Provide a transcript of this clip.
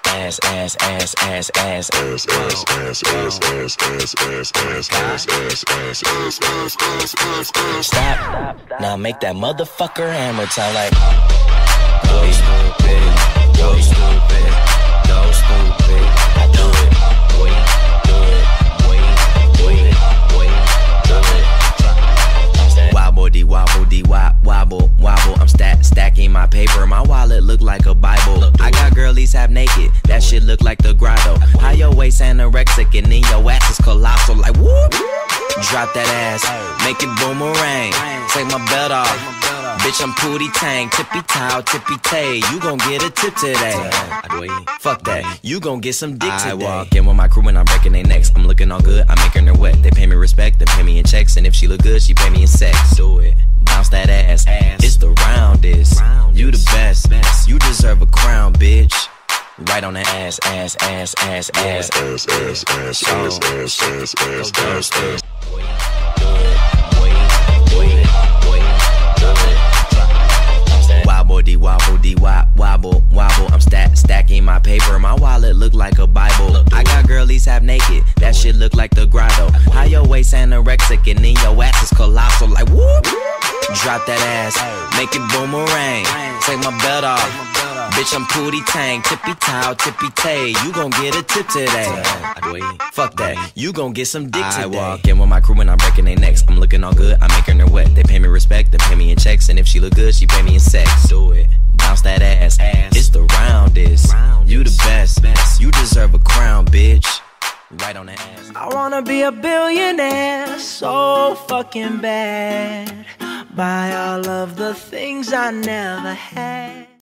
Ass, ass, ass, ass, ass, ass, ass, ass, ass, ass, ass, ass, ass, ass, ass. Stop. Now make that motherfucker hammer time like. Go stupid, go stupid, go stupid. I do it, wait, do it, wait, do it. Wobble dee wobble dee wobble wobble. I'm stacking my paper. My wallet look like a Bible. I got girlies half naked. That shit look like the grotto. How your waist anorexic and then your ass is colossal. Like whoop. Drop that ass, make it boomerang. Take my belt off. Bitch, I'm Pootie Tang, tippy towel, tippy tay. You gon' get a tip today. Fuck that, you gon' get some dick today. I walk in with my crew and I'm breaking their necks. I'm looking all good, I'm making her wet. They pay me respect, they pay me in checks. And if she look good, she pay me in sex. Do it, bounce that ass. It's the roundest. You the best, you deserve a crown, bitch. Right on the ass, ass, ass, ass, ass, ass, ass, ass, ass, ass, ass, ass, ass. Wobble dee wobble wobble. I'm stacking my paper. My wallet look like a Bible. I got girlies half naked. That shit look like the grotto. How your waist anorexic and then your ass is colossal. Like whoop. Drop that ass, make it boomerang. Take my belt off. Bitch, I'm Pootie Tang, tippy towel, tippy tay. You gon' get a tip today. Fuck that, you gon' get some dick today. I walk in with my crew and I'm breaking their necks. I'm looking all good, I'm making her wet. They pay me respect, they pay me in checks. And if she look good, she pay me in sex. Do it, bounce that ass. It's the roundest. You the best, you deserve a crown, bitch. Right on the ass. I wanna be a billionaire so fucking bad. Buy all of the things I never had.